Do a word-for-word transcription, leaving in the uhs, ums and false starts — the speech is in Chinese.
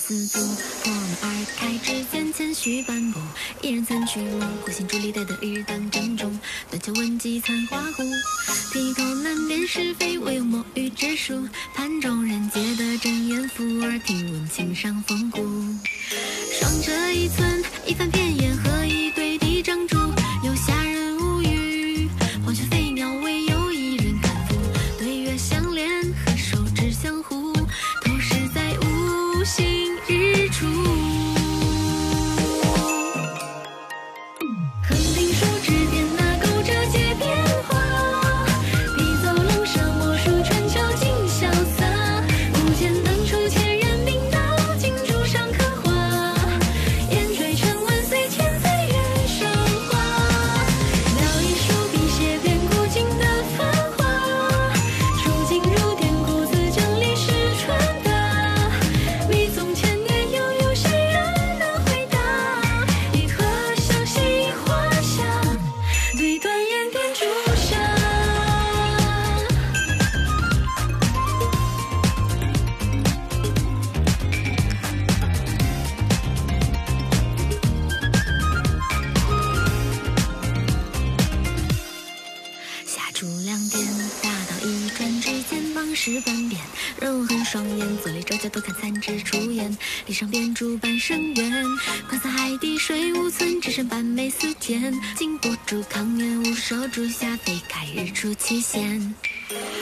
四足，我们二开之间谦虚半步，一人曾去路，孤行伫立待得日当正中，断桥闻鸡残花户，劈头难辨是非，唯有墨鱼之术，盘中人皆得真言，附耳听闻情伤风骨。双折一寸，一番片言，何以对敌张住？有下人无语，黄雀飞鸟唯有一人看抚，对月相连，何手指相护，投矢在无心日出。横平竖指点那钩折皆变化，笔走龙蛇墨书春秋尽潇洒，不见当初千人并道，金柱上刻画，烟坠成万岁千岁月韶华。聊一书笔写遍古今的繁华，书尽如典故自将历史传达，密宗千年又有谁人能回答？一颗相惜画下，对断言点朱砂。下出两点，大道一转之间，忙事半边，人恨双眼，左立周角多看残枝出烟，篱上编竹半生缘，宽似海底水无存，只剩半枚丝尖，金波珠康年无手，竹下飞开日出期限。